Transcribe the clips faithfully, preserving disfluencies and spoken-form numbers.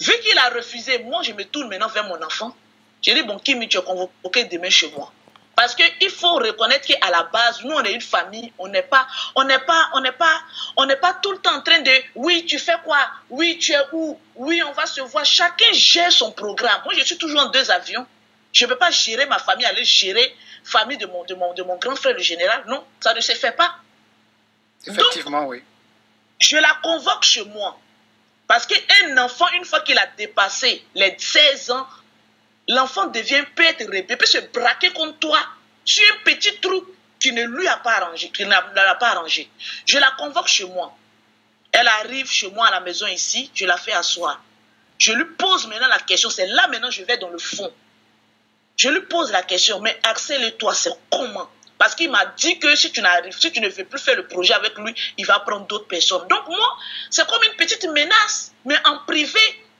Vu qu'il a refusé, moi, je me tourne maintenant vers mon enfant. Je dis, bon, Kimi, tu es convoqué demain chez moi. Parce qu'il faut reconnaître qu'à la base, nous, on est une famille, on n'est pas, on n'est pas, on n'est pas, on n'est pas tout le temps en train de, oui, tu fais quoi? Oui, tu es où? Oui, on va se voir. Chacun gère son programme. Moi, je suis toujours en deux avions. Je ne peux pas gérer ma famille, aller gérer la famille de mon, de, mon, de mon grand frère, le général. Non, ça ne se fait pas. Effectivement, donc, oui. Je la convoque chez moi. Parce qu'un enfant, une fois qu'il a dépassé les seize ans, l'enfant devient, peut être rébelle, peut se braquer contre toi sur un petit truc qui ne lui a pas arrangé, qui ne l'a pas arrangé. Je la convoque chez moi. Elle arrive chez moi à la maison ici, je la fais asseoir. Je lui pose maintenant la question, c'est là maintenant je vais dans le fond. Je lui pose la question, mais Axel et toi, c'est comment? Parce qu'il m'a dit que si tu n'arrives, si tu ne veux plus faire le projet avec lui, il va prendre d'autres personnes. Donc moi, c'est comme une petite menace, mais en privé.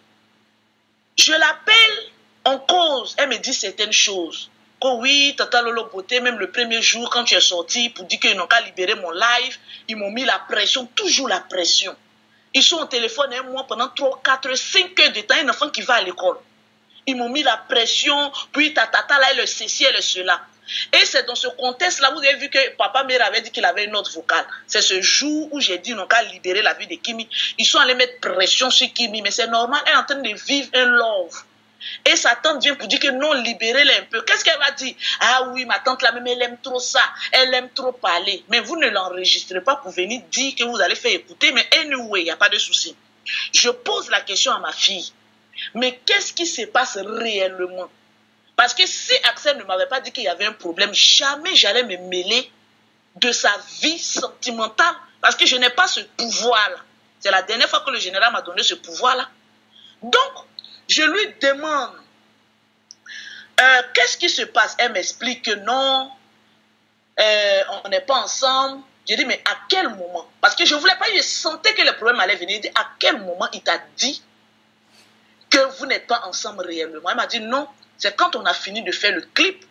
Je l'appelle en cause, elle me dit certaines choses. Que oui, Tata Lolo Beauté, même le premier jour, quand tu es sorti pour dire qu'ils n'ont qu'à libérer mon live, ils m'ont mis la pression, toujours la pression. Ils sont au téléphone un mois pendant trois, quatre, cinq heures de temps, un enfant qui va à l'école. Ils m'ont mis la pression, puis Tata là, elle le ceci, elle le cela. Et c'est dans ce contexte-là, vous avez vu que Papa Mère avait dit qu'il avait une note vocale. C'est ce jour où j'ai dit qu'ils n'ont qu'à libérer la vie de Kimi. Ils sont allés mettre pression sur Kimi, mais c'est normal, elle est en train de vivre un love. Et sa tante vient pour dire que non, libérez-la un peu. Qu'est-ce qu'elle va dire? Ah oui, ma tante là même, elle aime trop ça. Elle aime trop parler. Mais vous ne l'enregistrez pas pour venir dire que vous allez faire écouter. Mais anyway, il n'y a pas de souci. Je pose la question à ma fille. Mais qu'est-ce qui se passe réellement? Parce que si Axel ne m'avait pas dit qu'il y avait un problème, jamais j'allais me mêler de sa vie sentimentale. Parce que je n'ai pas ce pouvoir-là. C'est la dernière fois que le général m'a donné ce pouvoir-là. Donc, je lui demande, euh, qu'est-ce qui se passe? Elle m'explique que non, euh, on n'est pas ensemble. J'ai dit, mais à quel moment? Parce que je ne voulais pas, je sentais que le problème allait venir. J'ai dit, à quel moment il t'a dit que vous n'êtes pas ensemble réellement? Elle m'a dit, non, c'est quand on a fini de faire le clip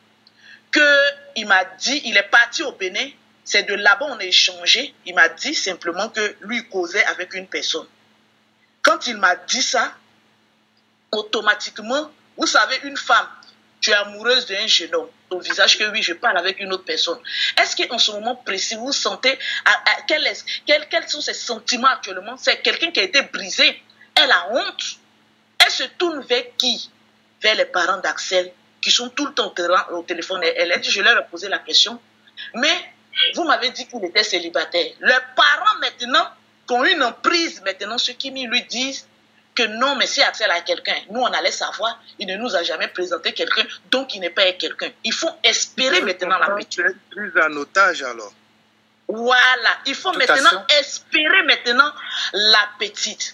qu'il m'a dit, il est parti au Bénin. C'est de là-bas on a échangé. Il m'a dit simplement que lui, il causait avec une personne. Quand il m'a dit ça, automatiquement, vous savez, une femme, tu es amoureuse d'un jeune homme, au visage que oui, je parle avec une autre personne. Est-ce qu'en ce moment précis, vous sentez, à, à, quel est, quel, quels sont ses sentiments actuellement? C'est quelqu'un qui a été brisé. Elle a honte. Elle se tourne vers qui? Vers les parents d'Axel, qui sont tout le temps au téléphone. Elle a dit, je leur ai posé la question. Mais vous m'avez dit qu'il était célibataire. Les parents maintenant, qui ont une emprise maintenant, ceux qui lui disent que non, mais si Axel a quelqu'un, nous on allait savoir, il ne nous a jamais présenté quelqu'un, donc il n'est pas avec quelqu'un. Il faut espérer maintenant la petite. Plus en otage alors. Voilà, il faut maintenant espérer maintenant la petite.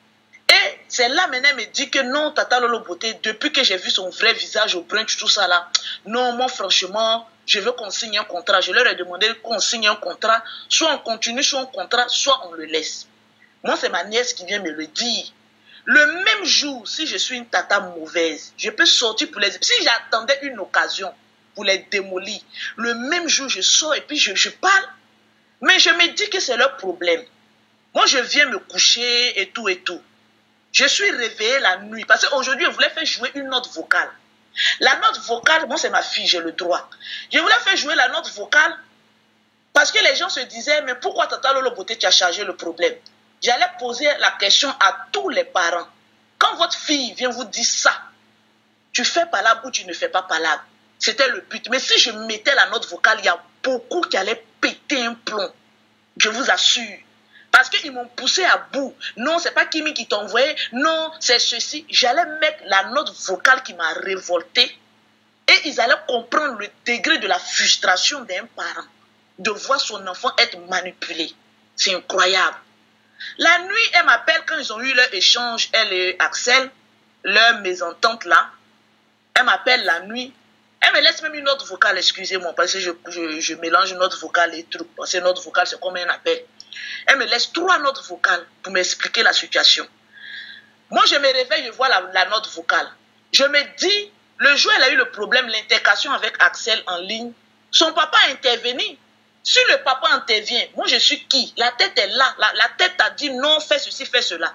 Et c'est là maintenant, elle me dit que non, Tata Lolo Beauté, depuis que j'ai vu son vrai visage au brunch, tout ça là, non, moi franchement, je veux qu'on signe un contrat. Je leur ai demandé qu'on signe un contrat, soit on continue sur un contrat, soit on le laisse. Moi, c'est ma nièce qui vient me le dire. Le même jour, si je suis une tata mauvaise, je peux sortir pour les... Si j'attendais une occasion pour les démolir, le même jour, je sors et puis je, je parle. Mais je me dis que c'est leur problème. Moi, je viens me coucher et tout et tout. Je suis réveillée la nuit. Parce qu'aujourd'hui, on voulait faire jouer une note vocale. La note vocale, moi, c'est ma fille, j'ai le droit. Je voulais faire jouer la note vocale parce que les gens se disaient, mais pourquoi Tata Lolo Beauté, tu as chargé le problème? J'allais poser la question à tous les parents. Quand votre fille vient vous dire ça, tu fais palabre ou tu ne fais pas palabre. C'était le but. Mais si je mettais la note vocale, il y a beaucoup qui allaient péter un plomb. Je vous assure. Parce qu'ils m'ont poussé à bout. Non, c'est pas Kimi qui t'a envoyé. Non, c'est ceci. J'allais mettre la note vocale qui m'a révolté. Et ils allaient comprendre le degré de la frustration d'un parent. De voir son enfant être manipulé. C'est incroyable. La nuit, elle m'appelle quand ils ont eu leur échange, elle et Axel, leur mésentente là. Elle m'appelle la nuit. Elle me laisse même une note vocale, excusez-moi, parce que je, je, je mélange une note vocale et trucs. Parce que note vocale, c'est comme un appel. Elle me laisse trois notes vocales pour m'expliquer la situation. Moi, je me réveille, je vois la, la note vocale. Je me dis, le jour où elle a eu le problème, l'intercation avec Axel en ligne, son papa a intervenu. Si le papa intervient, moi je suis qui? La tête est là. La, la tête a dit non, fais ceci, fais cela.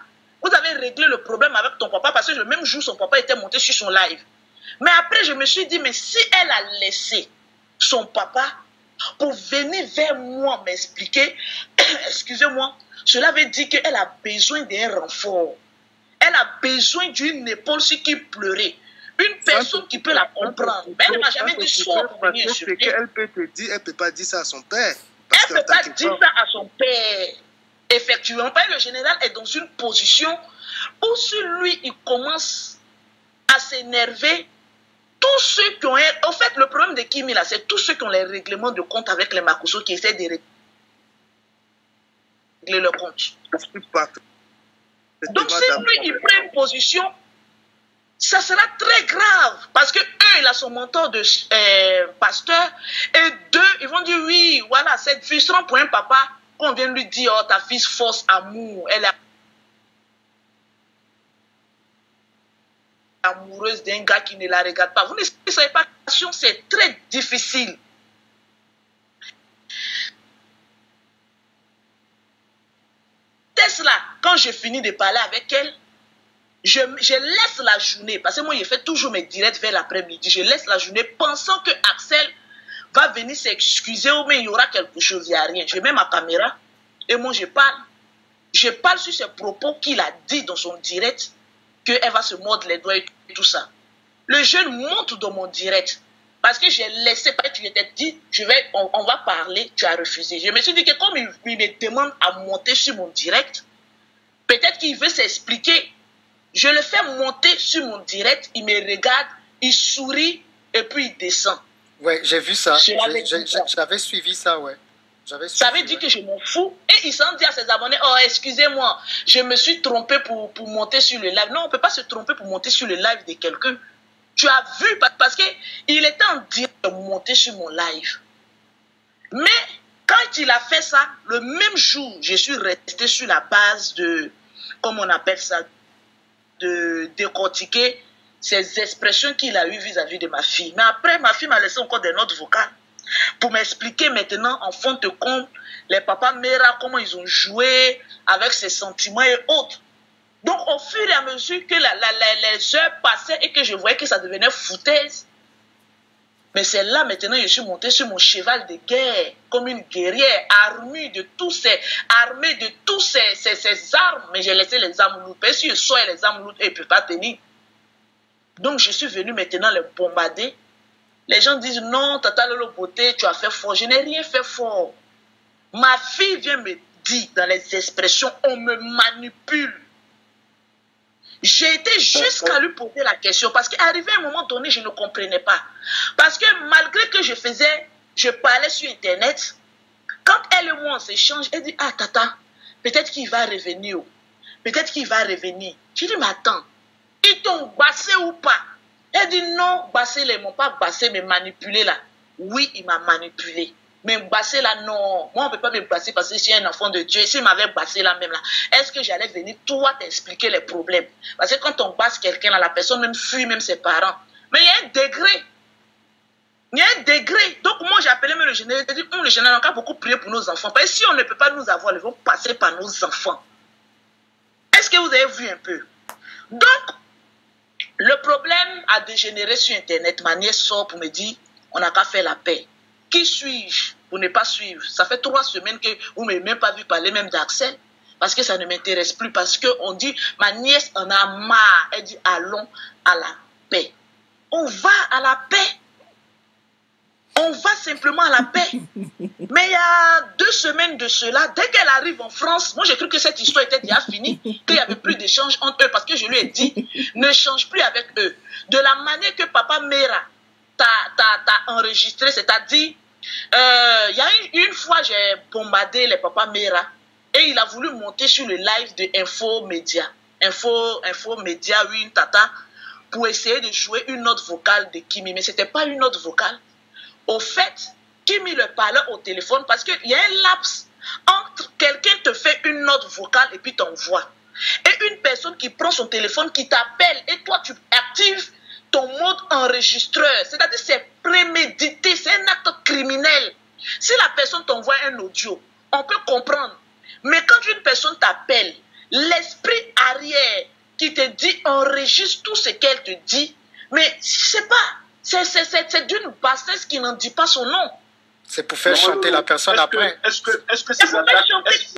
Vous avez réglé le problème avec ton papa parce que le même jour, son papa était monté sur son live. Mais après, je me suis dit, mais si elle a laissé son papa pour venir vers moi m'expliquer, excusez-moi, cela veut dire qu'elle a besoin d'un renfort. Elle a besoin d'une épaule sur qui pleurer. Une personne qui peut la comprendre. Mais elle ne m'a jamais dit soit pour venir insulter. Elle peut te dire, elle ne peut pas dire ça à son père. Elle ne peut pas dire ça à son père. Effectivement, le général est dans une position où sur lui, il commence à s'énerver. Tous ceux qui ont... En fait, le problème de Kimi, là, c'est tous ceux qui ont les règlements de compte avec les Makuso qui essaient de régler leur compte. Donc, si lui, il prend une position, ça sera très grave. Parce que un, il a son mentor de euh, pasteur. Et deux, ils vont dire, oui, voilà, c'est frustrant pour un papa qu'on vient lui dire, oh, ta fille force amour. Elle est amoureuse d'un gars qui ne la regarde pas. Vous ne savez pas, c'est très difficile. Tesla, quand je finis de parler avec elle, je, je laisse la journée, parce que moi, je fais toujours mes directs vers l'après-midi. Je laisse la journée pensant que Axel va venir s'excuser ou mais il y aura quelque chose, il n'y a rien. Je mets ma caméra et moi, je parle. Je parle sur ces propos qu'il a dit dans son direct, qu'elle va se mordre les doigts et tout ça. Le jeune monte dans mon direct. Parce que j'ai laissé, parce que tu t'es dit, je vais, on, on va parler, tu as refusé. Je me suis dit que comme il, il me demande à monter sur mon direct, peut-être qu'il veut s'expliquer. Je le fais monter sur mon direct, il me regarde, il sourit et puis il descend. Ouais, j'ai vu ça. J'avais suivi ça, ouais. Suivi, ça veut dire ouais. que je m'en fous. Et il s'en dit à ses abonnés, oh, excusez-moi, je me suis trompé pour, pour monter sur le live. Non, on ne peut pas se tromper pour monter sur le live de quelqu'un. Tu as vu, parce qu'il était en direct de monter sur mon live. Mais quand il a fait ça, le même jour, je suis resté sur la base de, comment on appelle ça, de décortiquer ces expressions qu'il a eues vis-à-vis de ma fille. Mais après, ma fille m'a laissé encore des notes vocales pour m'expliquer maintenant, en fond de compte, les papas Mera, comment ils ont joué avec ses sentiments et autres. Donc, au fur et à mesure que la, la, la, les heures passaient et que je voyais que ça devenait foutaise, mais c'est là maintenant je suis montée sur mon cheval de guerre, comme une guerrière, armée de tous ces, armée de tous ces, ces, ces armes, mais j'ai laissé les armes lourdes. Parce que si je sors les armes lourdes, elles ne peuvent pas tenir. Donc, je suis venue maintenant les bombarder. Les gens disent non, Tata Lolo Beauté, tu as fait fort. Je n'ai rien fait fort. Ma fille vient me dire dans les expressions, on me manipule. J'ai été jusqu'à lui poser la question parce qu'arrivé à un moment donné, je ne comprenais pas. Parce que malgré que je faisais, je parlais sur Internet, quand elle et moi on s'échange, elle dit, ah Tata, peut-être qu'il va revenir. Peut-être qu'il va revenir. Je dis, mais attends, ils t'ont bassé ou pas? Elle dit, non, bassé, ils ne m'ont pas bassé, mais manipulé là. Oui, il m'a manipulé. Mais bassé là, non. Moi, on ne peut pas me basser parce que je suis un enfant de Dieu. S'il m'avait bassé là même là, est-ce que j'allais venir toi t'expliquer les problèmes? Parce que quand on basse quelqu'un là, la personne même fuit même ses parents. Mais il y a un degré. Il y a un degré. Donc moi, j'ai appelé même le général. J'ai dit, le général, on a beaucoup prié pour nos enfants. Parce que si on ne peut pas nous avoir, ils vont passer par nos enfants. Est-ce que vous avez vu un peu? Donc, le problème a dégénéré sur Internet. Ma nièce sort pour me dire, on n'a qu'à faire la paix. Qui suis-je pour ne pas suivre? Ça fait trois semaines que vous ne m'avez même pas vu parler même d'Axel. Parce que ça ne m'intéresse plus. Parce qu'on dit, ma nièce en a marre. Elle dit, allons à la paix. On va à la paix. On va simplement à la paix. Mais il y a deux semaines de cela, dès qu'elle arrive en France, moi j'ai cru que cette histoire était déjà finie, qu'il n'y avait plus d'échange entre eux. Parce que je lui ai dit, ne change plus avec eux. De la manière que Papa Mera t'a enregistré, c'est-à-dire, euh, il y a une, une fois, j'ai bombardé les Papa Mera et il a voulu monter sur le live de Info Média. Info, Info Média, oui, une tata, pour essayer de jouer une note vocale de Kimi. Mais ce n'était pas une note vocale. Au fait, Kimi le parlait au téléphone parce qu'il y a un laps entre quelqu'un te fait une note vocale et puis t'envoie. Et une personne qui prend son téléphone, qui t'appelle et toi tu actives ton mode enregistreur. C'est-à-dire c'est prémédité, c'est un acte criminel. Si la personne t'envoie un audio, on peut comprendre. Mais quand une personne t'appelle, l'esprit arrière qui te dit, enregistre tout ce qu'elle te dit, mais je sais pas, c'est d'une bassesse qui n'en dit pas son nom. C'est pour faire non, chanter non, la personne est-ce après. Est-ce que est-ce que c'est attaques est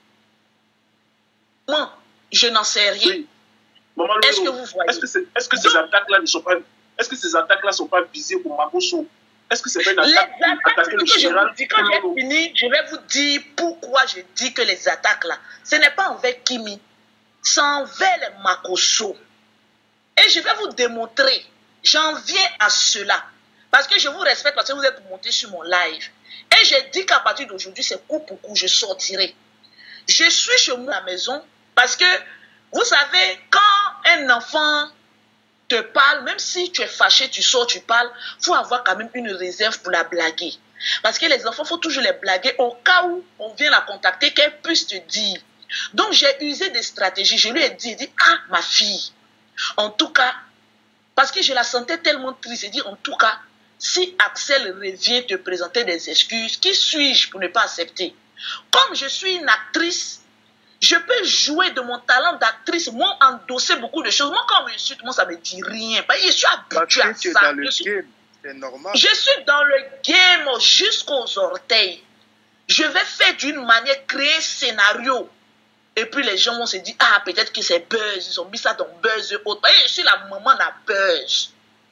Moi, je n'en sais rien. Oui. Est-ce que vous voyez? Est-ce que, est, est-ce que ces attaques-là ne sont pas, est-ce que ces attaques-là sont pas visées pour Makosso? Est-ce que c'est pas une attaque pour attaquer le général? Je quand j'ai fini, je vais vous dire pourquoi je dis que les attaques-là, ce n'est pas envers Kimi, c'est envers les Makosso. Et je vais vous démontrer, j'en viens à cela. Parce que je vous respecte, parce que vous êtes monté sur mon live. Et j'ai dit qu'à partir d'aujourd'hui, c'est coup pour coup, je sortirai. Je suis chez moi à la maison parce que, vous savez, quand un enfant te parle, même si tu es fâché, tu sors, tu parles, il faut avoir quand même une réserve pour la blaguer. Parce que les enfants, il faut toujours les blaguer au cas où on vient la contacter, qu'elle puisse te dire. Donc, j'ai usé des stratégies. Je lui ai dit, dit, ah, ma fille, en tout cas, parce que je la sentais tellement triste, j'ai dit, en tout cas, si Axel revient te présenter des excuses, qui suis-je pour ne pas accepter? Comme je suis une actrice, je peux jouer de mon talent d'actrice, moi endosser beaucoup de choses. Moi, quand on m'insulte, moi, ça ne me dit rien. Je suis habituée à ça. Dans le suis... game, c'est normal. Je suis dans le game jusqu'aux orteils. Je vais faire d'une manière, créer un scénario. Et puis les gens vont se dire, ah, peut-être que c'est Buzz, ils ont mis ça dans Buzz et autres. Et je suis la maman de Buzz.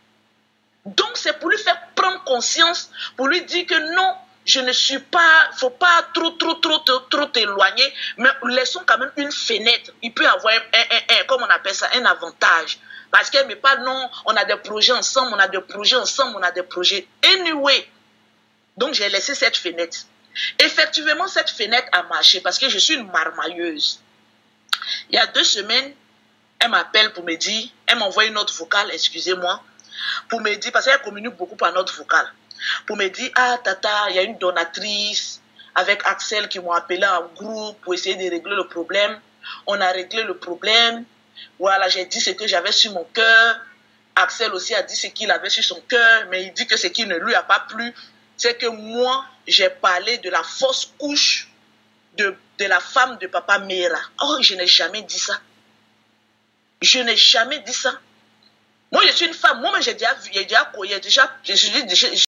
Donc, c'est pour lui faire prendre conscience, pour lui dire que non, je ne suis pas, il ne faut pas trop, trop, trop, trop, trop t'éloigner, mais laissons quand même une fenêtre. Il peut avoir, un, un, un, comme on appelle ça, un avantage. Parce qu'elle me parle, non, on a des projets ensemble, on a des projets ensemble, on a des projets. Anyway, donc j'ai laissé cette fenêtre. Effectivement, cette fenêtre a marché parce que je suis une marmailleuse. Il y a deux semaines, elle m'appelle pour me dire, elle m'envoie une note vocale, excusez-moi, pour me dire, parce qu'elle communique beaucoup par note vocale, pour me dire, ah tata, il y a une donatrice avec Axel qui m'ont appelé en groupe pour essayer de régler le problème. On a réglé le problème. Voilà, j'ai dit ce que j'avais sur mon cœur. Axel aussi a dit ce qu'il avait sur son cœur, mais il dit que ce qui ne lui a pas plu, c'est que moi, j'ai parlé de la fausse couche de, de la femme de papa Mera. Oh, je n'ai jamais dit ça. Je n'ai jamais dit ça. Moi, je suis une femme. Moi, j'ai déjà vu, j'ai déjà, j'ai déjà, je suis déjà,